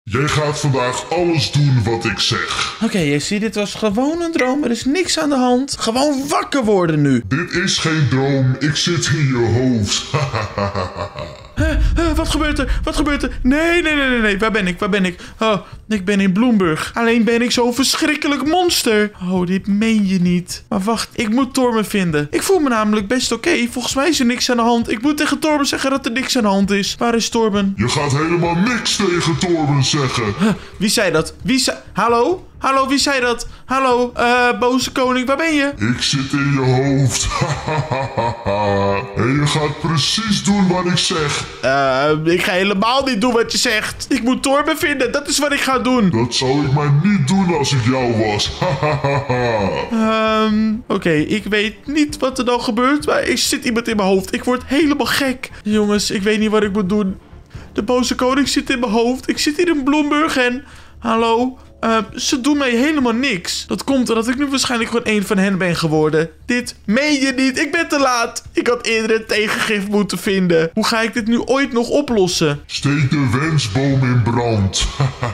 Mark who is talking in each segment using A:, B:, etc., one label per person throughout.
A: Jij gaat vandaag alles doen wat ik zeg.
B: Oké, Jesse, dit was gewoon een droom. Er is niks aan de hand. Gewoon wakker worden nu.
A: Dit is geen droom, ik zit in je hoofd.
B: Wat gebeurt er? Wat gebeurt er? Nee. Waar ben ik? Oh, ik ben in Bloomburg. Alleen ben ik zo'n verschrikkelijk monster. Oh, dit meen je niet. Maar wacht, ik moet Torben vinden. Ik voel me namelijk best oké. Volgens mij is er niks aan de hand. Ik moet tegen Torben zeggen dat er niks aan de hand is. Waar is Torben?
A: Je gaat helemaal niks tegen Torben zeggen.
B: Wie zei dat? Hallo? Hallo, wie zei dat? Hallo, boze koning, waar ben je?
A: Ik zit in je hoofd. En je gaat precies doen wat ik zeg.
B: Ik ga helemaal niet doen wat je zegt. Ik moet Torben vinden, dat is wat ik ga doen.
A: Dat zou ik maar niet doen als ik jou was.
B: Oké, ik weet niet wat er dan gebeurt, maar er zit iemand in mijn hoofd. Ik word helemaal gek. Jongens, ik weet niet wat ik moet doen. De boze koning zit in mijn hoofd. Ik zit hier in Bloomburg en... Hallo? Ze doen mij helemaal niks. Dat komt omdat ik nu waarschijnlijk gewoon één van hen ben geworden. Dit meen je niet. Ik ben te laat. Ik had eerder een tegengif moeten vinden. Hoe ga ik dit nu ooit nog oplossen?
A: Steek de wensboom in brand.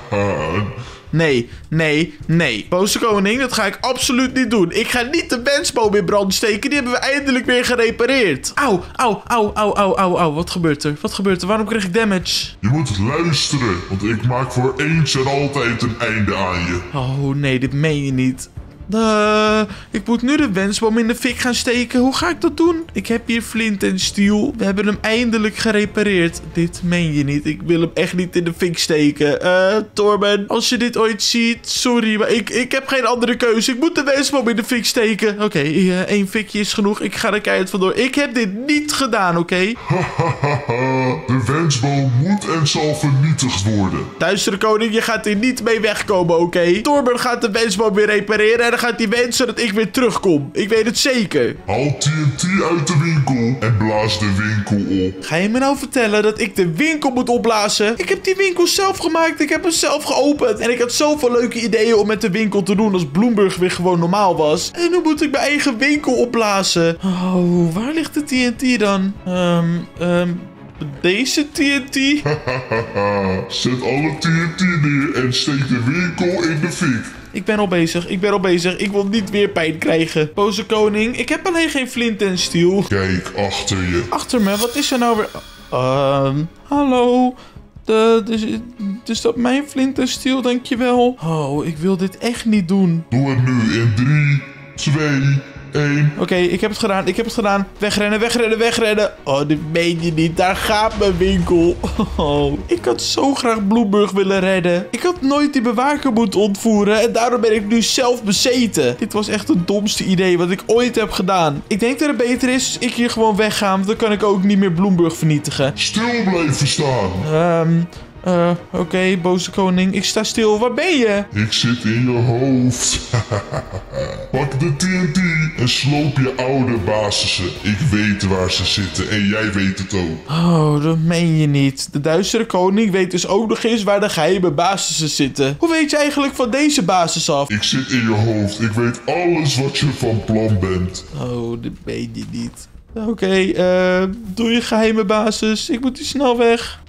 B: Nee. Boze koning, dat ga ik absoluut niet doen. Ik ga niet de wensboom in brand steken. Die hebben we eindelijk weer gerepareerd. Auw. Wat gebeurt er? Waarom krijg ik damage?
A: Je moet luisteren, want ik maak voor eens en altijd een einde aan je.
B: Oh nee, dit meen je niet. Ik moet nu de wensboom in de fik gaan steken. Hoe ga ik dat doen? Ik heb hier flint en steel. We hebben hem eindelijk gerepareerd. Dit meen je niet. Ik wil hem echt niet in de fik steken. Torben, als je dit ooit ziet, sorry, maar ik heb geen andere keuze. Ik moet de wensboom in de fik steken. Oké, één fikje is genoeg. Ik ga er keihard vandoor. Ik heb dit niet gedaan, oké?
A: De wensboom moet en zal vernietigd worden.
B: Duistere koning, je gaat hier niet mee wegkomen, oké? Torben gaat de wensboom weer repareren en dan gaat hij wensen dat ik weer terugkom. Ik weet het zeker.
A: Haal TNT uit de winkel en blaas de winkel op.
B: Ga je me nou vertellen dat ik de winkel moet opblazen? Ik heb die winkel zelf gemaakt. Ik heb hem zelf geopend. En ik had zoveel leuke ideeën om met de winkel te doen als Bloomburg weer gewoon normaal was. En nu moet ik mijn eigen winkel opblazen. Oh, waar ligt de TNT dan? Deze TNT?
A: Zet alle TNT neer en steek de winkel in de fik.
B: Ik ben al bezig. Ik wil niet weer pijn krijgen. Boze koning, ik heb alleen geen flint en steel.
A: Kijk achter je.
B: Achter me? Wat is er nou weer? Hallo? Is dat mijn flint en steel, dankjewel? Oh, ik wil dit echt niet doen.
A: Doe het nu in 3, 2, 1.
B: Oké, ik heb het gedaan. Wegrennen. Oh, dit meen je niet. Daar gaat mijn winkel. Oh, ik had zo graag Bloomburg willen redden. Ik had nooit die bewaker moeten ontvoeren. En daarom ben ik nu zelf bezeten. Dit was echt het domste idee wat ik ooit heb gedaan. Ik denk dat het beter is als ik hier gewoon wegga. Want dan kan ik ook niet meer Bloomburg vernietigen.
A: Stil blijven staan.
B: Oké, boze koning. Ik sta stil. Waar ben je?
A: Ik zit in je hoofd. Pak de TNT en sloop je oude basissen. Ik weet waar ze zitten en jij weet het ook.
B: Oh, dat meen je niet. De duistere koning weet dus ook nog eens waar de geheime basissen zitten. Hoe weet je eigenlijk van deze basis af?
A: Ik zit in je hoofd. Ik weet alles wat je van plan bent.
B: Oh, dat meen je niet. Oké, doe je geheime basis. Ik moet hier snel weg.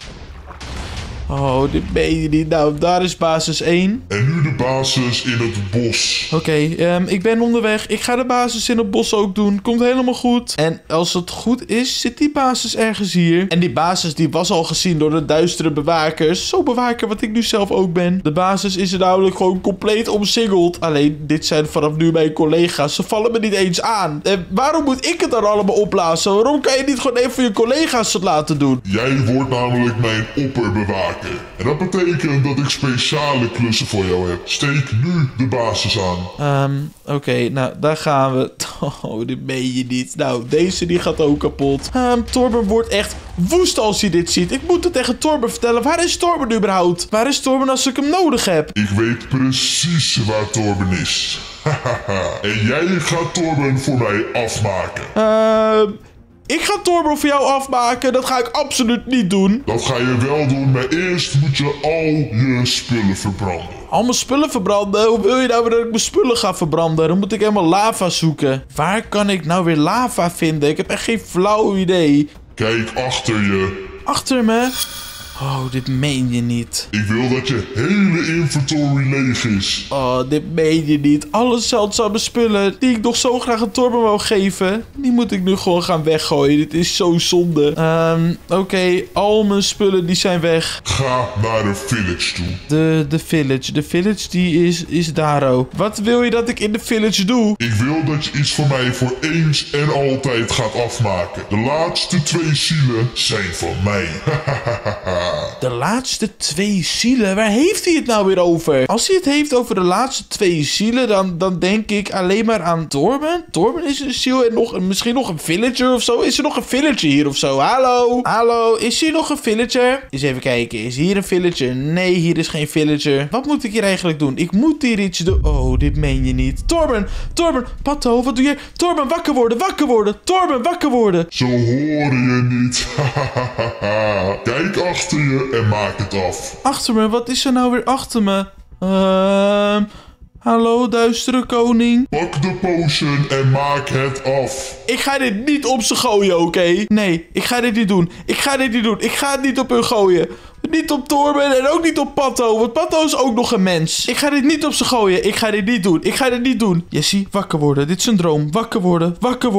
B: Oh, dit meen je niet. Nou, daar is basis 1.
A: En nu de basis in het bos.
B: Oké, ik ben onderweg. Ik ga de basis in het bos ook doen. Komt helemaal goed. En als het goed is, zit die basis ergens hier. En die basis die was al gezien door de duistere bewakers. Zo bewaker wat ik nu zelf ook ben. De basis is er namelijk gewoon compleet omsingeld. Alleen, dit zijn vanaf nu mijn collega's. Ze vallen me niet eens aan. Waarom moet ik het dan allemaal opblazen? Waarom kan je niet gewoon even je collega's het laten doen?
A: Jij wordt namelijk mijn opperbewaker. En dat betekent dat ik speciale klussen voor jou heb. Steek nu de basis aan.
B: Oké, nou, daar gaan we. Oh, dit meen je niet. Nou, deze die gaat ook kapot. Torben wordt echt woest als hij dit ziet. Ik moet het tegen Torben vertellen. Waar is Torben überhaupt? Waar is Torben als ik hem nodig heb?
A: Ik weet precies waar Torben is. En jij gaat Torben voor mij afmaken.
B: Ik ga Torben voor jou afmaken. Dat ga ik absoluut niet doen.
A: Dat ga je wel doen, maar eerst moet je al je spullen verbranden.
B: Al mijn spullen verbranden? Hoe wil je nou dat ik mijn spullen ga verbranden? Dan moet ik helemaal lava zoeken. Waar kan ik nou weer lava vinden? Ik heb echt geen flauw idee.
A: Kijk achter je.
B: Achter me? Oh, dit meen je niet.
A: Ik wil dat je hele inventory leeg is.
B: Oh, dit meen je niet. Alle zeldzame spullen die ik nog zo graag aan Torben wou geven, die moet ik nu gewoon gaan weggooien. Dit is zo zonde. Oké, al mijn spullen die zijn weg.
A: Ga naar de village toe.
B: De village. De village die is daar ook. Wat wil je dat ik in de village doe?
A: Ik wil dat je iets voor mij voor eens en altijd gaat afmaken. De laatste 2 zielen zijn van mij.
B: De laatste 2 zielen? Waar heeft hij het nou weer over? Als hij het heeft over de laatste 2 zielen, dan denk ik alleen maar aan Torben. Torben is een ziel en misschien nog een villager of zo. Is er nog een villager hier of zo? Hallo? Hallo? Is hier nog een villager? Eens even kijken. Is hier een villager? Nee, hier is geen villager. Wat moet ik hier eigenlijk doen? Ik moet hier iets doen. Oh, dit meen je niet. Torben! Patto, wat doe je? Torben, wakker worden! Torben, wakker worden!
A: Zo hoor je niet. Kijk achter je en maak het af.
B: Achter me? Wat is er nou weer achter me? Hallo, duistere koning?
A: Pak de potion en maak het af.
B: Ik ga dit niet op ze gooien, oké? Nee, ik ga dit niet doen. Ik ga het niet op hun gooien. Niet op Torben en ook niet op Patto. Want Patto is ook nog een mens. Ik ga dit niet op ze gooien. Ik ga dit niet doen. Jessie, wakker worden. Dit is een droom. Wakker worden.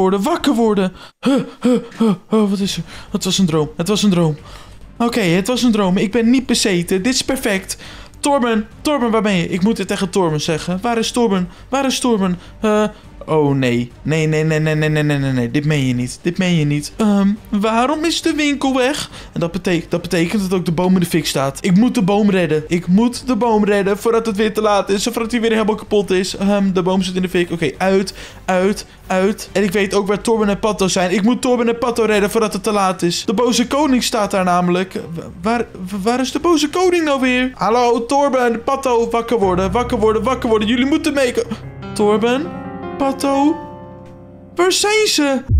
B: Wat is er? Het was een droom. Oké, het was een droom. Ik ben niet bezeten. Dit is perfect. Torben, waar ben je? Ik moet het tegen Torben zeggen. Waar is Torben? Oh nee. Nee. Dit meen je niet. Waarom is de winkel weg? En dat betekent dat ook de boom in de fik staat. Ik moet de boom redden. Voordat het weer te laat is. Of voordat hij weer helemaal kapot is. De boom zit in de fik. Oké, uit. En ik weet ook waar Torben en Patto zijn. Ik moet Torben en Patto redden voordat het te laat is. De boze koning staat daar namelijk. Waar is de boze koning nou weer? Hallo, Torben, Patto, wakker worden. Jullie moeten mee. Torben? Patto? Waar zijn ze?